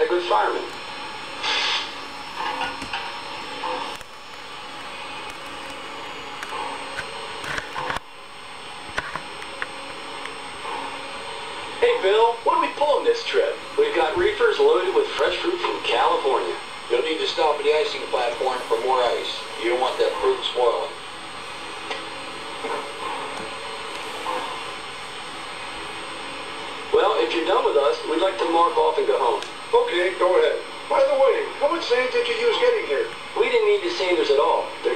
good fireman. Hey Bill, what are we pulling this trip? We've got reefers loaded with fresh fruit from California. You'll need to stop at the icing platform for more ice. You don't want that fruit spoiling. Well, if you're done with us, we'd like to mark off and go home. Okay, go ahead. By the way, how much sand did you use getting here? We didn't need the sanders at all.